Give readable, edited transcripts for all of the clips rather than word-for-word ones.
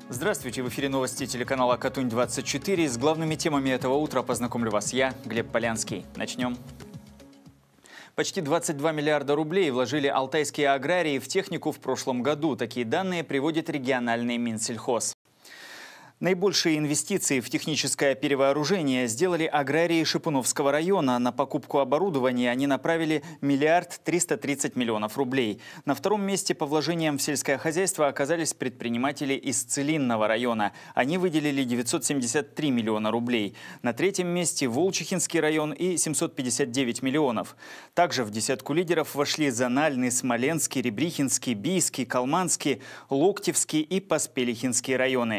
Здравствуйте, в эфире новости телеканала Катунь-24. С главными темами этого утра познакомлю вас я, Глеб Полянский. Начнем. Почти 22 миллиарда рублей вложили алтайские аграрии в технику в прошлом году. Такие данные приводит региональный Минсельхоз. Наибольшие инвестиции в техническое перевооружение сделали аграрии Шипуновского района. На покупку оборудования они направили 1 330 000 000 рублей. На втором месте по вложениям в сельское хозяйство оказались предприниматели из Целинного района. Они выделили 973 миллиона рублей. На третьем месте Волчихинский район и 759 миллионов. Также в десятку лидеров вошли Зональный, Смоленский, Ребрихинский, Бийский, Калманский, Локтевский и Поспелихинский районы.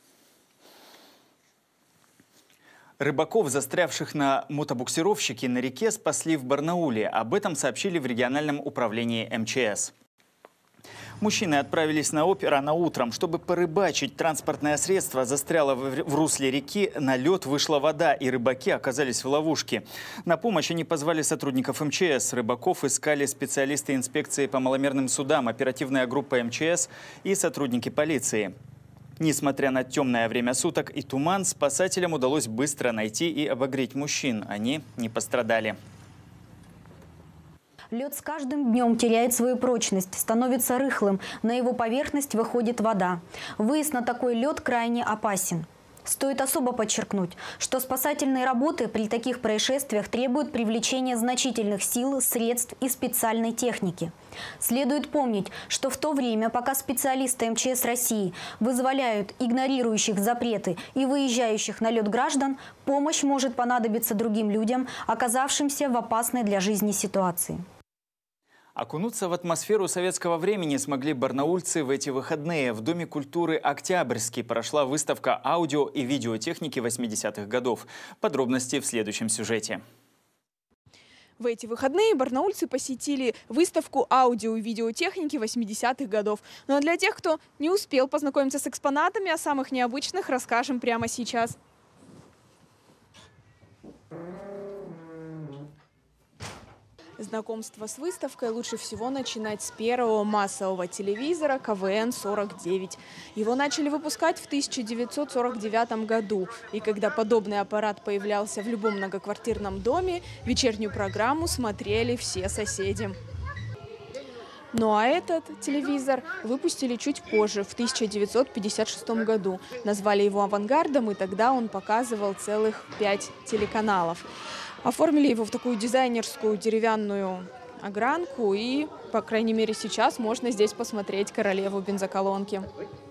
Рыбаков, застрявших на мотобуксировщике на реке, спасли в Барнауле. Об этом сообщили в региональном управлении МЧС. Мужчины отправились на опер рано утром, чтобы порыбачить. Транспортное средство застряло в русле реки, на лед вышла вода, и рыбаки оказались в ловушке. На помощь они позвали сотрудников МЧС. Рыбаков искали специалисты инспекции по маломерным судам, оперативная группа МЧС и сотрудники полиции. Несмотря на темное время суток и туман, спасателям удалось быстро найти и обогреть мужчин. Они не пострадали. Лед с каждым днем теряет свою прочность, становится рыхлым. На его поверхность выходит вода. Выезд на такой лед крайне опасен. Стоит особо подчеркнуть, что спасательные работы при таких происшествиях требуют привлечения значительных сил, средств и специальной техники. Следует помнить, что в то время, пока специалисты МЧС России вызволяют игнорирующих запреты и выезжающих на лед граждан, помощь может понадобиться другим людям, оказавшимся в опасной для жизни ситуации. Окунуться в атмосферу советского времени смогли барнаульцы в эти выходные. В Доме культуры «Октябрьский» прошла выставка аудио и видеотехники 80-х годов. Подробности в следующем сюжете. В эти выходные барнаульцы посетили выставку аудио и видеотехники 80-х годов. Но для тех, кто не успел познакомиться с экспонатами, о самых необычных расскажем прямо сейчас. Знакомство с выставкой лучше всего начинать с первого массового телевизора КВН-49. Его начали выпускать в 1949 году. И когда подобный аппарат появлялся в любом многоквартирном доме, вечернюю программу смотрели все соседи. Ну а этот телевизор выпустили чуть позже, в 1956 году. Назвали его «Авангардом», и тогда он показывал целых 5 телеканалов. Оформили его в такую дизайнерскую деревянную огранку, и, по крайней мере, сейчас можно здесь посмотреть королеву бензоколонки.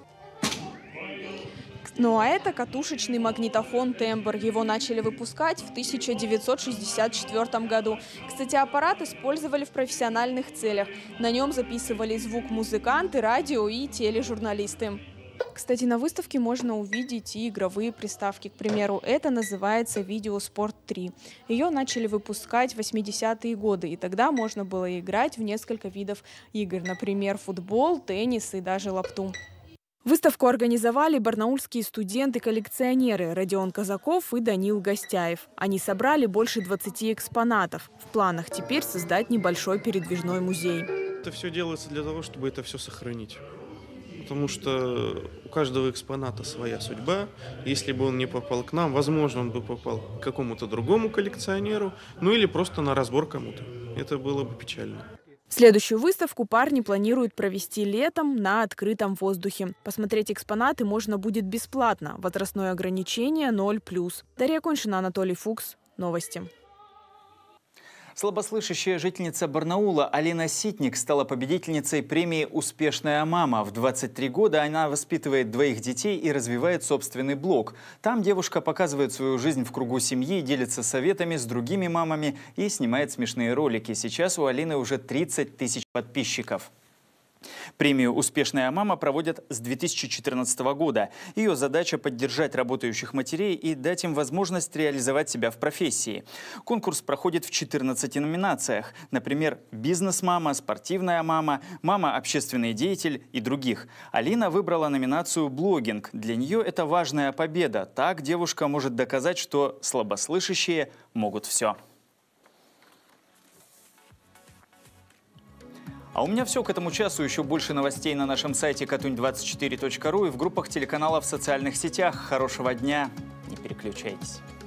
Ну а это катушечный магнитофон «Тембр». Его начали выпускать в 1964 году. Кстати, аппарат использовали в профессиональных целях. На нем записывали звук музыканты, радио и тележурналисты. Кстати, на выставке можно увидеть и игровые приставки. К примеру, это называется «Видеоспорт 3». Ее начали выпускать в 80-е годы, и тогда можно было играть в несколько видов игр. Например, футбол, теннис и даже лапту. Выставку организовали барнаульские студенты-коллекционеры Родион Казаков и Данил Гостяев. Они собрали больше 20 экспонатов. В планах теперь создать небольшой передвижной музей. Это все делается для того, чтобы это все сохранить. Потому что у каждого экспоната своя судьба. Если бы он не попал к нам, возможно, он бы попал к какому-то другому коллекционеру, ну или просто на разбор кому-то. Это было бы печально. Следующую выставку парни планируют провести летом на открытом воздухе. Посмотреть экспонаты можно будет бесплатно. Возрастное ограничение 0+. Дарья Коньшина, Анатолий Фукс. Новости. Слабослышащая жительница Барнаула Алина Ситник стала победительницей премии «Успешная мама». В 23 года она воспитывает 2 детей и развивает собственный блог. Там девушка показывает свою жизнь в кругу семьи, делится советами с другими мамами и снимает смешные ролики. Сейчас у Алины уже 30 000 подписчиков. Премию «Успешная мама» проводят с 2014 года. Ее задача – поддержать работающих матерей и дать им возможность реализовать себя в профессии. Конкурс проходит в 14 номинациях. Например, «Бизнес-мама», «Спортивная мама», «Мама – общественный деятель» и других. Алина выбрала номинацию «Блогинг». Для нее это важная победа. Так девушка может доказать, что слабослышащие могут все. А у меня все к этому часу. Еще больше новостей на нашем сайте katuny24.ru и в группах телеканалов в социальных сетях. Хорошего дня. Не переключайтесь.